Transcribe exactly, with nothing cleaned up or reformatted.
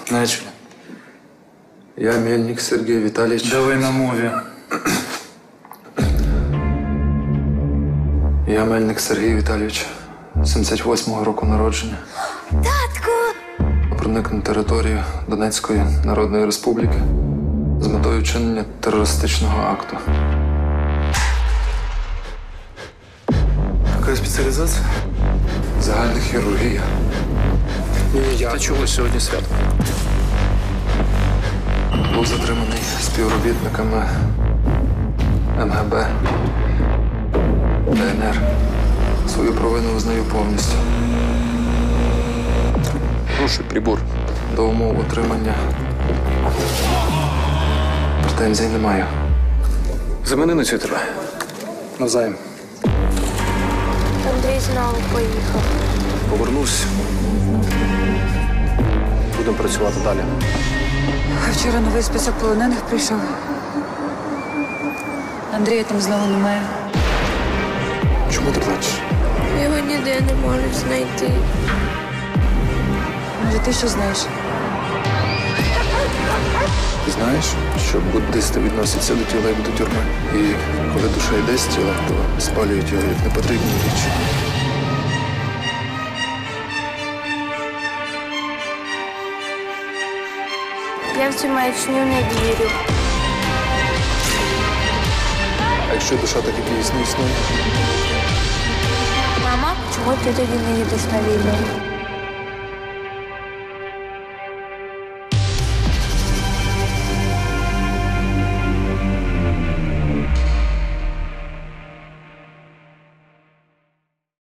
Начали. Я Мельник Сергей Витальевич. Давай на мові. Я Мельник Сергій Віталійович, сімдесят восьмого року народження. Татку! Проник на територію Донецької Народної Республіки з метою вчинення терористичного акту. Яка спеціалізація? Загальна хірургія. Та чого сьогодні свято? Був затриманий співробітниками ем ге бе, де ен ер. Свою провину визнаю повністю. Хороший прибор. До умов отримання претензій не маю. Замени на цю тебе. Навзаєм. Андрій знову поїхав. Повернусь. Будемо працювати далі. А вчора новий список полонених прийшов. Андрія там знову немає. Чому ти плачеш? Його ніде не можуть знайти. Може, ти що знаєш? Ти знаєш, що буддисти відносяться до тіла як до тюрми. І коли душа йде з тіла, то спалюють його як непотрібні річ. Я в цю маячню не вірю. А якщо душа так і дійсно існує? Мама, чому ти тоді не їдеш на війну?